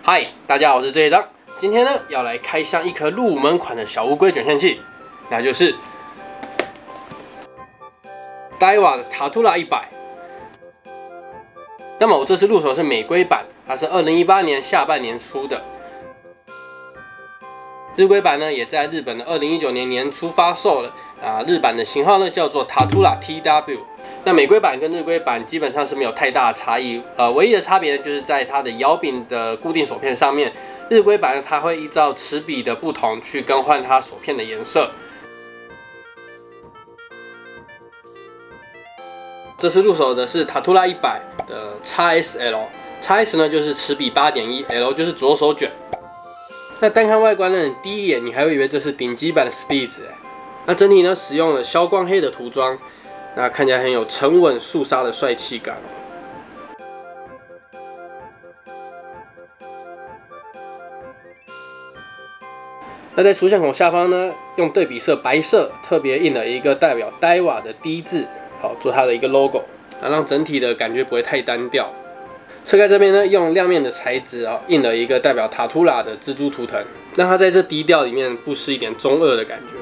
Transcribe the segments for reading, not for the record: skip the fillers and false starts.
嗨，大家好，我是这一张。今天呢，要来开箱一颗入门款的小乌龟卷线器，那就是Daiwa的 Tatula 100。那么我这次入手是美规版，它是2018年下半年出的。日规版呢，也在日本的2019年年初发售了。日版的型号呢叫做 Tatula TW。那美规版跟日规版基本上是没有太大的差异，唯一的差别就是在它的摇柄的固定锁片上面，日规版它会依照齿比的不同去更换它锁片的颜色。这次入手的是 Tatula 100的 XSL，XS 呢就是齿比 8.1，L 就是左手卷。那单看外观呢，第一眼你还会以为这是顶级版的 Steeds。那整体呢使用了消光黑的涂装。那看起来很有沉稳肃杀的帅气感。那在出线孔下方呢，用对比色白色特别印了一个代表 Daiwa 的 D 字，好做它的一个 logo， 让整体的感觉不会太单调。侧盖这边呢，用亮面的材质印了一个代表 Tatula 的蜘蛛图腾，让它在这低调里面不失一点中二的感觉。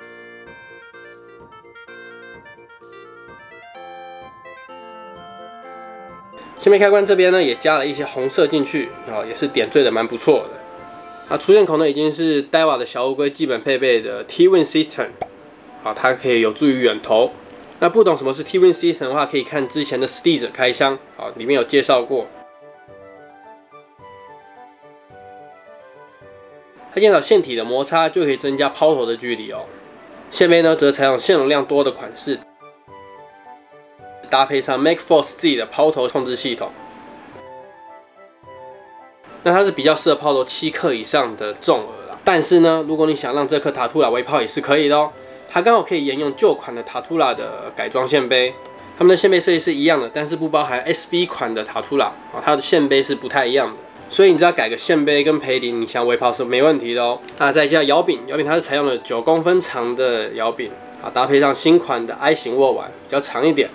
前面开关这边呢，也加了一些红色进去，也是点缀的蛮不错的。出线孔呢已经是 Daiwa 的小乌龟基本配备的 T-Win System， 它可以有助于远投。那不懂什么是 T-Win System 的话，可以看之前的 Steeds 开箱，里面有介绍过。它减少线体的摩擦，就可以增加抛投的距离哦。线杯呢，则采用线容量多的款式。搭配上 MakeForce 自己的抛投控制系统，那它是比较适合抛投7克以上的重额啦。但是呢，如果你想让这颗Tatula微抛也是可以的哦。它刚好可以沿用旧款的Tatula的改装线杯，它们的线杯设计是一样的，但是不包含 SV 款的Tatula，它的线杯是不太一样的。所以你只要改个线杯跟培林，你想微抛是没问题的哦。那再加摇柄它是采用了9公分长的摇柄，搭配上新款的 I 型握腕，比较长一点。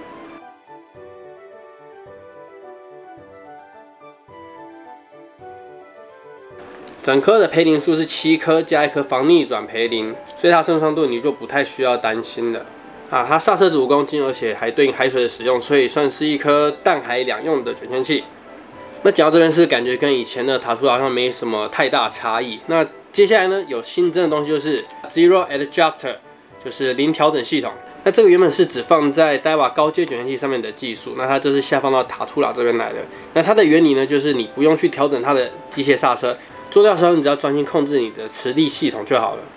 整颗的培林数是7颗，加1颗防逆转培林，所以它顺畅度你就不太需要担心了。它刹车值5公斤，而且还对应海水的使用，所以算是一颗淡海两用的卷线器。那讲到这边是感觉跟以前的Tatula好像没什么太大差异。那接下来呢，有新增的东西就是 Zero Adjuster， 就是零调整系统。那这个原本是只放在Daiwa高阶卷线器上面的技术，那它这是下放到Tatula这边来的。那它的原理呢，就是你不用去调整它的机械刹车。做掉的时候，你只要专心控制你的磁力系统就好了。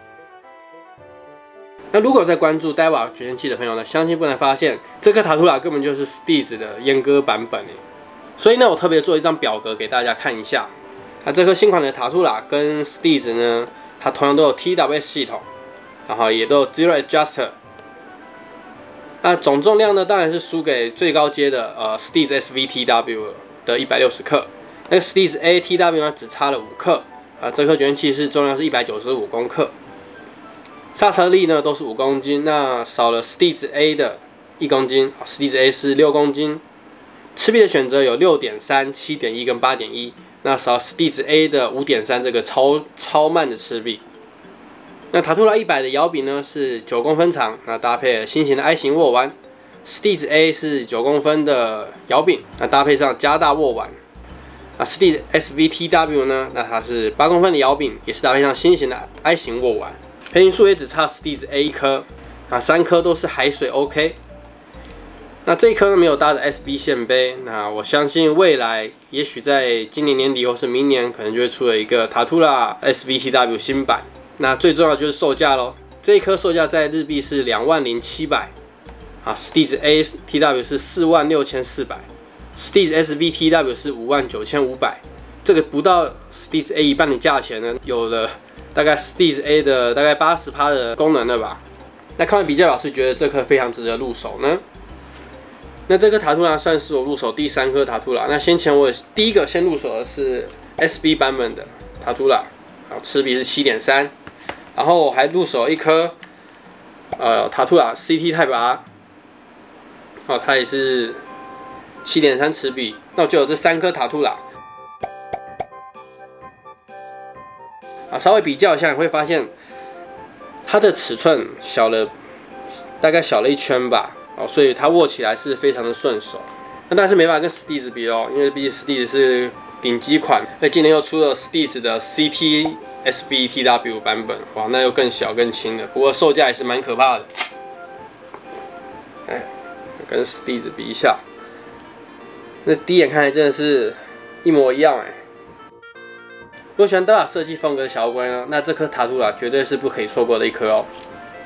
那如果在关注Daiwa卷线器的朋友呢，相信不难发现，这颗Tatula根本就是 Steeds 的阉割版本。所以呢，我特别做一张表格给大家看一下。这颗新款的Tatula跟 Steeds 呢，它同样都有 TWS 系统，然后也都有 Zero Adjuster。那总重量呢，当然是输给最高阶的Steeds SVTW 的160克。那个 Steeds ATW 呢，只差了5克，这颗卷线器是重量是195公克，刹车力呢都是5公斤，那少了 Steeds A 的1公斤，Steeds A 是6公斤。齿比的选择有 6.3、7.1 跟 8.1， 那少 Steeds A 的 5.3 这个超慢的齿比。那Tatula 100的摇柄呢是9公分长，那搭配了新型的 I 型握腕。Steeds A 是9公分的摇柄，那搭配上加大握腕。Steeds SVTW 呢，那它是8公分的摇柄，也是搭配上新型的 I 型握腕。培林数也只差 Steeds A 1颗，3颗都是海水 OK。那这一颗呢没有搭着 SB 线杯，那我相信未来也许在今年年底或是明年，可能就会出了一个Tatula SVTW 新版。那最重要的就是售价咯，这一颗售价在日币是20700，Steeds ATW 是46400。Steeds SVTW 是59500，这个不到 Steeds A 一半的价钱呢，有了大概 Steeds A 的大概80%的功能了吧？那看完比较表，是觉得这颗非常值得入手呢。那这颗Tatula算是我入手第3颗Tatula。那先前我第一个先入手的是 SB 版本的Tatula，齿比是 7.3， 然后我还入手一颗Tatula CT Type R， 它也是7.3齿比，那我就有这3颗Tatula。 啊，稍微比较一下，你会发现它的尺寸大概小了1圈吧，哦，所以它握起来是非常的顺手。那但是没办法跟 Steez 比哦，因为毕竟 Steez 是顶级款，那今年又出了 Steez 的 CT SBTW 版本，哇，那又更小更轻了，不过售价也是蛮可怕的。哎，跟 Steez 比一下，那第一眼看来真的是一模一样哎。如果喜欢Daiwa设计风格的小乌龟呢，那这颗塔图拉绝对是不可以错过的一颗哦。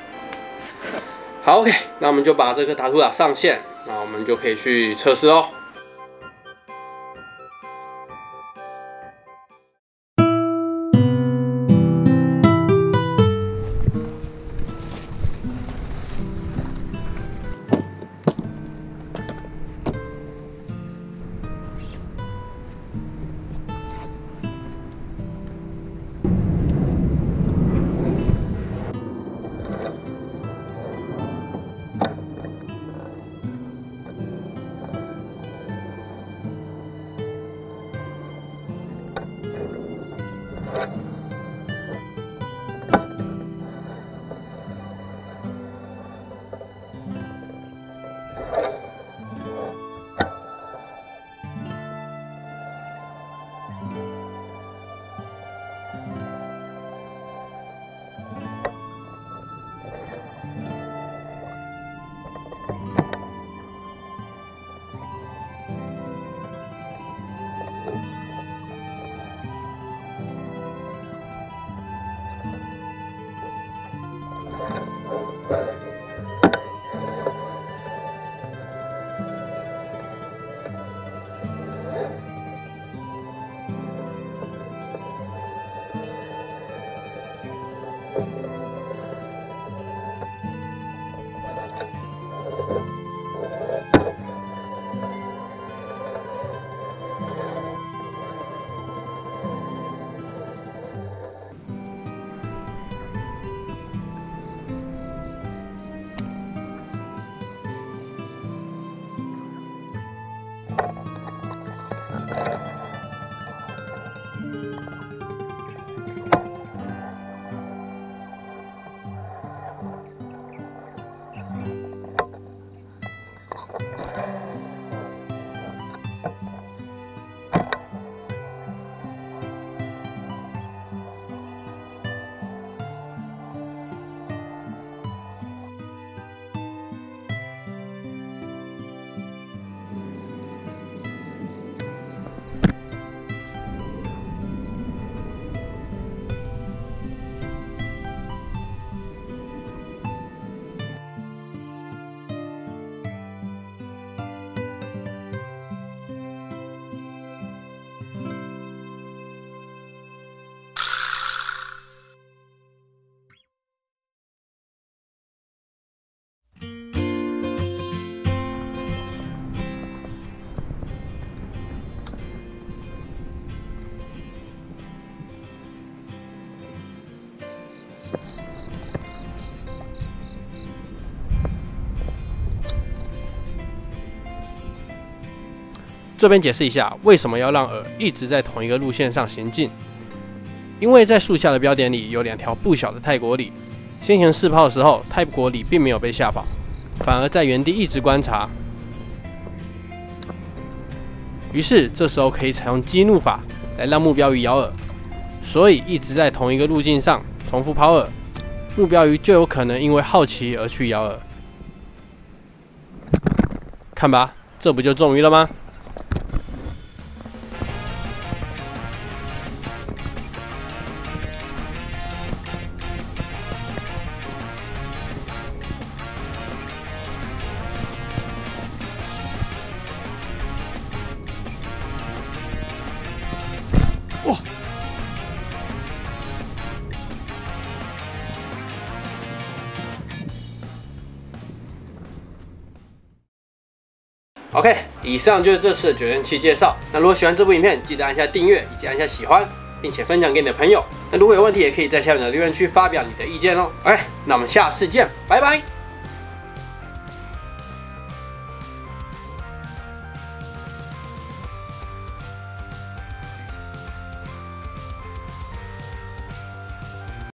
好 ，OK， 那我们就把这颗塔图拉上线，那我们就可以去测试哦。 这边解释一下，为什么要让饵一直在同一个路线上行进？因为在树下的标点里有2条不小的泰国鲤，先前试抛的时候，泰国鲤并没有被吓跑，反而在原地一直观察。于是这时候可以采用激怒法来让目标鱼咬饵，所以一直在同一个路径上重复抛饵，目标鱼就有可能因为好奇而去咬饵。看吧，这不就中鱼了吗？哇 ！OK， 以上就是这次的卷刃器介绍。那如果喜欢这部影片，记得按下订阅以及按下喜欢，并且分享给你的朋友。那如果有问题，也可以在下面的留言区发表你的意见哦。OK，那我们下次见，拜拜。